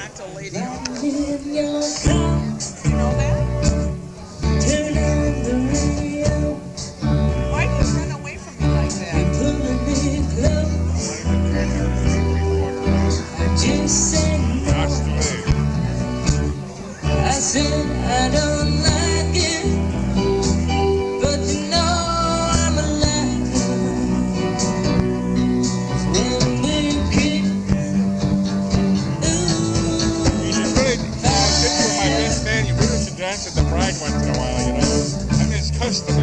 act a lady opera. In your car, You know that? turn on the radio, Why do you run away from me like that? pulling me close. I just said no. I said I don't like it, but you know I'm alive. When we kiss, You should really, since you're my best man, you really should dance at the Pride once in a while, you know. I mean, it's custom.